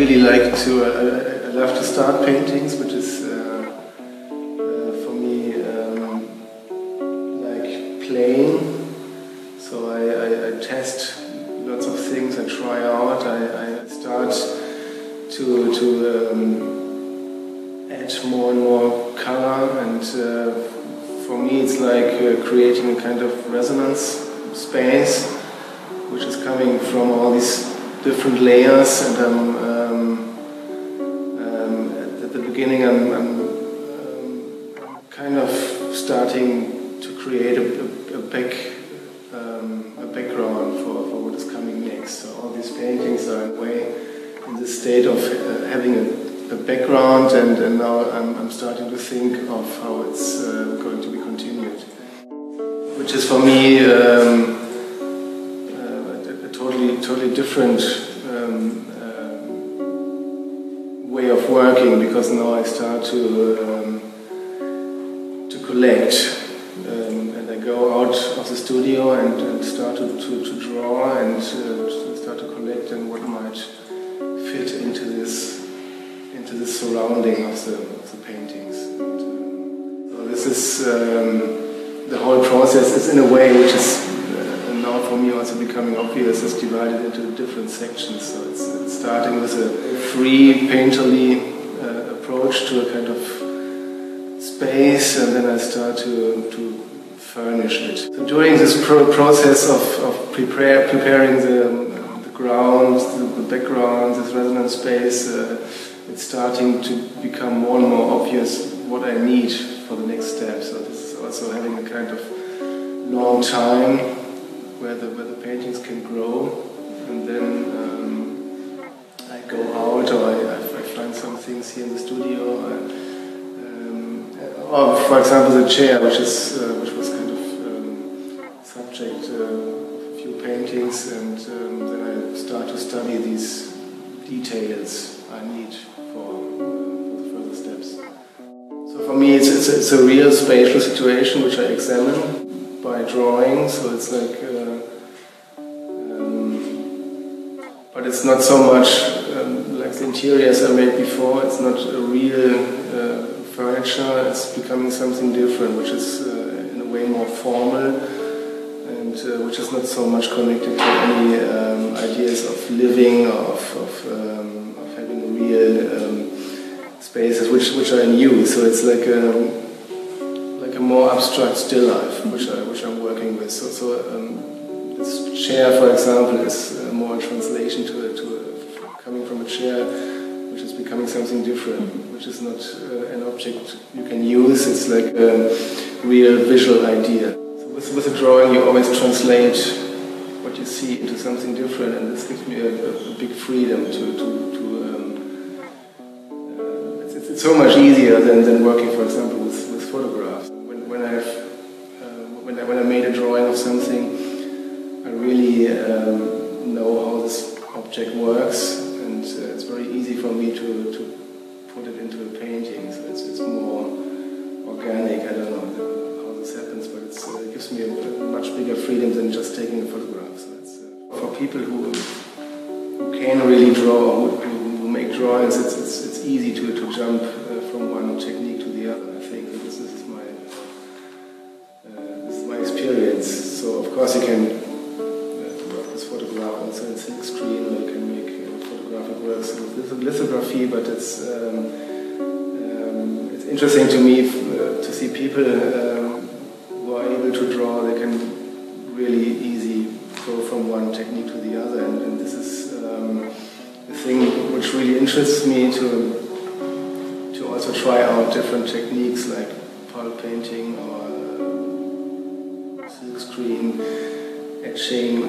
really like to, I love to start paintings, which is for me like playing. So I test lots of things, I try out, I start to add more and more color, and for me it's like creating a kind of resonance space which is coming from all these different layers, and at the beginning I'm kind of starting to create a background for what is coming next. So all these paintings are in a way in the state of having a background, and now I'm starting to think of how it's going to be continued, which is for me a totally different way of working, because now I start to collect, and I go out of the studio and start to draw and start to collect, and what might fit into this surrounding of the paintings. And, so this is the whole process is in a way which is now for me also becoming obvious, is divided into different sections. So it's starting with a free painterly approach to a kind of space, and then I start to furnish it. So during this process of preparing the ground, the background, this resonance space, it's starting to become more and more obvious what I need for the next step. So this is also having a kind of long time where the paintings can grow, and then I go out, or I find some things here in the studio, or for example the chair, which was kind of subject of a few paintings, and then I start to study these details I need for the further steps. So for me it's a real spatial situation which I examine by drawing, so it's like but it's not so much like the interiors I made before. It's not a real furniture. It's becoming something different, which is in a way more formal, and which is not so much connected to any ideas of living, or of having real spaces which are in use. So it's like a more abstract still life, which I'm working with. So this chair, for example, is more a translation to coming from a chair, which is becoming something different, which is not an object you can use. It's like a real visual idea. So with a drawing, you always translate what you see into something different, and this gives me a big freedom it's so much easier than working, for example, with photographs. When I made a drawing of something, I really know how this object works, and it's very easy for me to put it into a painting. So it's more organic. I don't know how this happens, but it gives me a much bigger freedom than just taking a photograph. So it's for people who can really draw, who make drawings. It's easy to jump from one technique to the other. I think this is my experience. So of course you can work with photograph also in silk screen, or you can make photographic works with lithography, but it's interesting to me to see people who are able to draw. They can really easy go from one technique to the other, and this is the thing which really interests me to also try out different techniques like pulp painting or silk screen etching,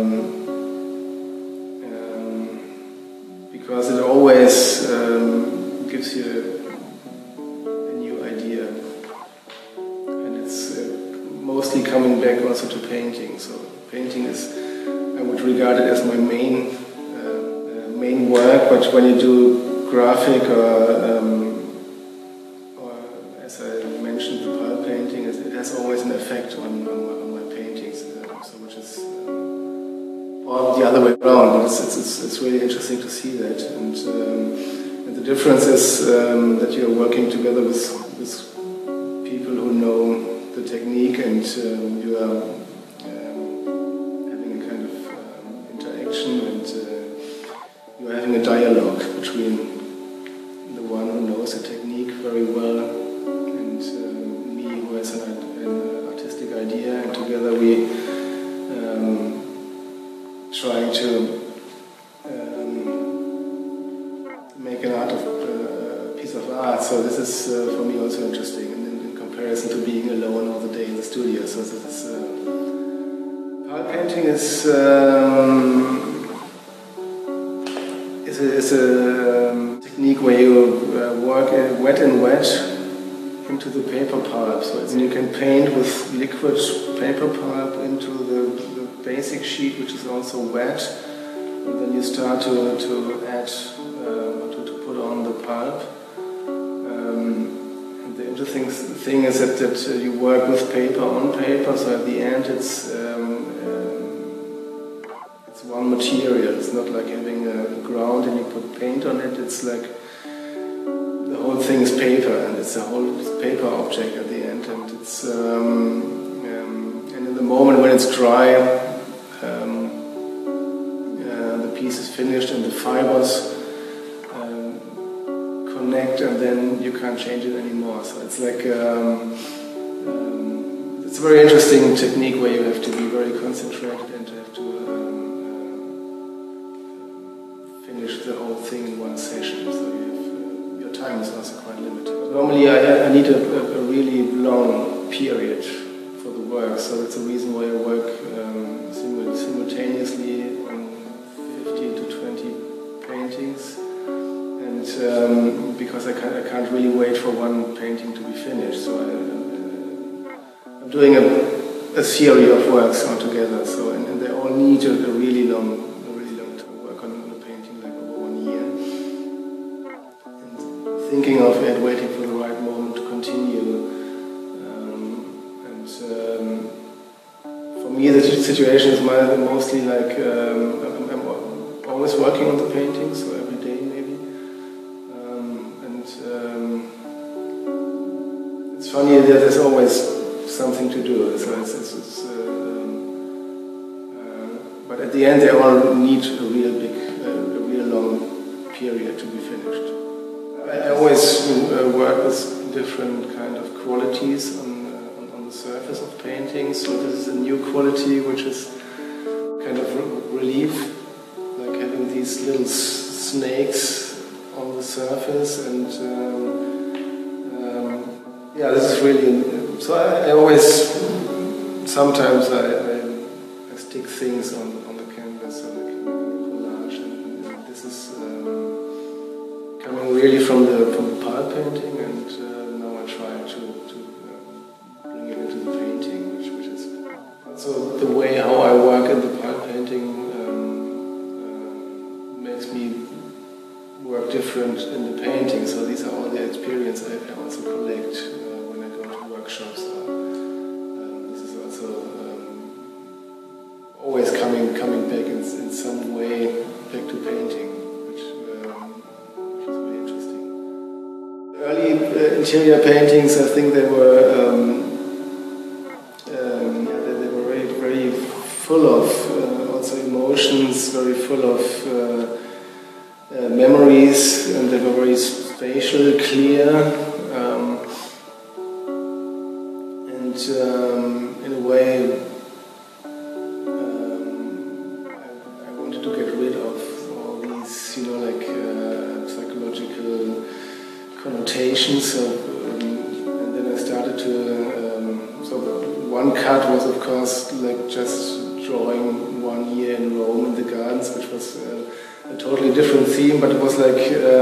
because it always gives you a new idea, and it's mostly coming back also to painting. So painting is, I would regard it as my main work, but when you do graphic or as I mentioned, the pulp painting, it has always an effect on my paintings. So which is, or the other way around, but it's really interesting to see that. And the difference is that you're working together with people who know the technique, and you are having a kind of interaction, and you're having a dialogue between the one who knows the technique very well and me, who has an artistic idea, and together we trying to make an art of piece of art. So this is for me also interesting, and in comparison to being alone all the day in the studio. So this is pulp painting is a technique where you work wet and wet into the paper pulp. So you can paint with liquid paper pulp into the basic sheet, which is also wet, and then you start to add, to put on the pulp. And the interesting thing is that you work with paper on paper, so at the end it's one material. It's not like having a ground and you put paint on it. It's like the whole thing is paper, and it's a whole paper object at the end. And it's and in the moment when it's dry, the piece is finished and the fibers connect, and then you can't change it anymore. So it's like it's a very interesting technique where you have to be very concentrated and have to finish the whole thing in one session. So you have, your time is also quite limited. Normally I need a really long period for the work, so that's the reason why I work simultaneously on 15 to 20 paintings, and because I can't really wait for one painting to be finished, so I'm doing a series of works all together, so and they all need a really long time work on a painting, like over 1 year, and thinking of it, waiting for the right moment to continue. For me, the situation is mostly like I'm always working on the painting, so every day maybe. It's funny that there's always something to do. So but at the end, they all need a real long period to be finished. I always work with different kind of qualities on the surface of paintings. So this is a new quality, which is kind of relief, like having these little snakes on the surface, and yeah, this is really. So I always, sometimes I stick things on the canvas, so like a collage, and this is coming really from pulp painting, and now I try to bring it into the painting, which is also the way how I work in the pulp painting makes me work different in the painting. So these are all the experiences I also collect when I go to workshops. This is also always coming back in some way back to painting, which is very interesting. Early interior paintings, I think they were very full of also emotions, very full of memories, and they were very spatial, clear, and in a way I wanted to get rid of all these, like psychological connotations. So, and then I started to. So one cut was, of course, like just drawing 1 year in Rome in the gardens, which was a totally different theme, but it was like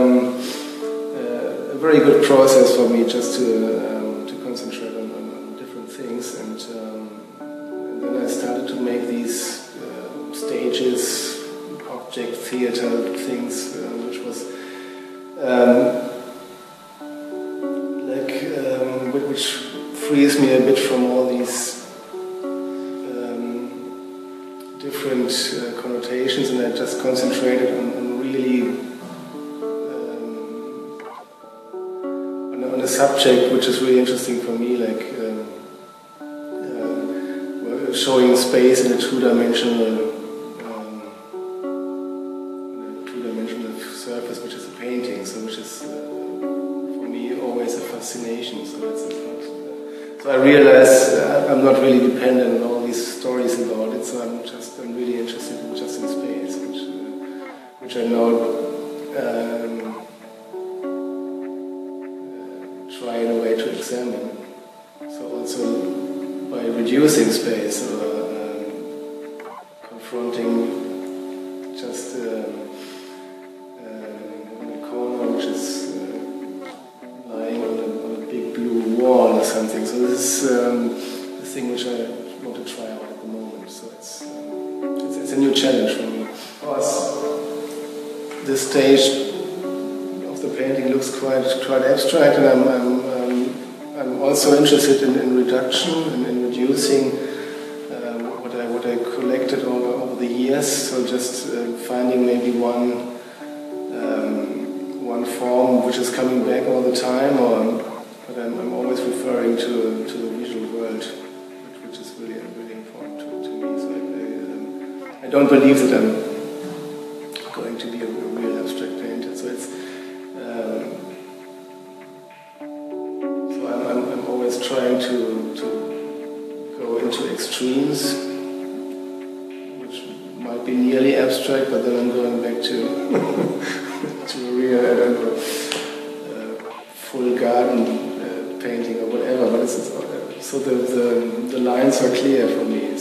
a very good process for me just to concentrate on different things, and then I started to make these stages, object theater things, which was which frees me a bit from all these different connotations, and I just concentrated on really on a subject which is really interesting for me, like showing space in a two-dimensional surface, which is a painting, so which is for me always a fascination. So so I realize I'm not really dependent on all these stories about it. So I'm really interested in just in space, which I now try in a way to examine. So also by reducing space or confronting just in a corner which is lying on a big blue wall or something. So this is the thing which I want to try out at the moment. So it's a new challenge for me. Of course, this stage of the painting looks quite abstract, and I'm also interested in reduction and in reducing what I collected over the years. So just finding maybe one form which is coming back all the time, but I'm always referring to the visual world, which is really important to me. So I don't believe that I'm going to be a real abstract painter. So it's I'm always trying to go into extremes, which might be nearly abstract, but then I'm going back to to a real, I don't know, full garden painting or whatever. But so the lines are clear for me.